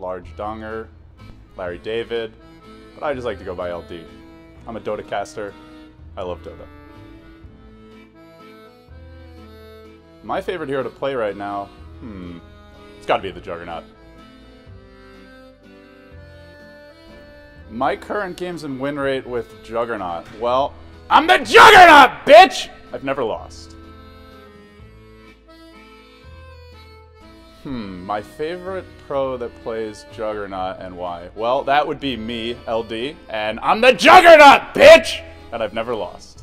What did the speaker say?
Large Donger, Larry David, but I just like to go by LD. I'm a Dota caster. I love Dota. My favorite hero to play right now, it's gotta be the Juggernaut. My current games and win rate with Juggernaut, well, I'm the Juggernaut, bitch! I've never lost. My favorite pro that plays Juggernaut and why? Well, that would be me, LD, and I'm the Juggernaut, bitch! And I've never lost.